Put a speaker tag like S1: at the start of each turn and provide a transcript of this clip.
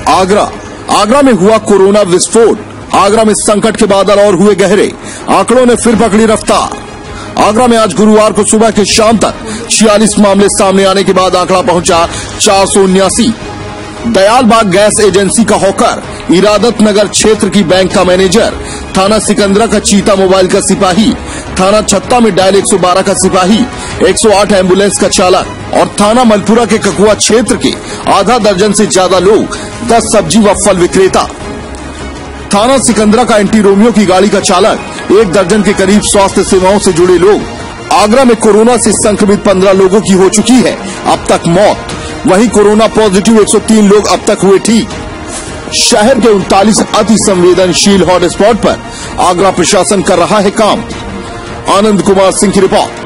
S1: आगरा में हुआ कोरोना विस्फोट। आगरा में संकट के बादल और हुए गहरे, आंकड़ों ने फिर पकड़ी रफ्तार। आगरा में आज गुरुवार को सुबह के शाम तक 46 मामले सामने आने के बाद आंकड़ा पहुंचा 479। दयालबाग गैस एजेंसी का हॉकर, इरादत नगर क्षेत्र की बैंक का मैनेजर, थाना सिकंदरा का चीता मोबाइल का सिपाही, थाना छत्ता में डायल 112 का सिपाही, 108 एम्बुलेंस का चालक और थाना मलपुरा के ककुआ क्षेत्र के आधा दर्जन से ज्यादा लोग, 10 सब्जी व फल विक्रेता, थाना सिकंदरा का एंटी रोमियो की गाड़ी का चालक, 1 दर्जन के करीब स्वास्थ्य सेवाओं से जुड़े लोग। आगरा में कोरोना से संक्रमित 15 लोगों की हो चुकी है अब तक मौत। वहीं कोरोना पॉजिटिव 103 लोग अब तक हुए ठीक। शहर के 39 अति संवेदनशील हॉटस्पॉट पर आगरा प्रशासन कर रहा है काम। आनंद कुमार सिंह की रिपोर्ट।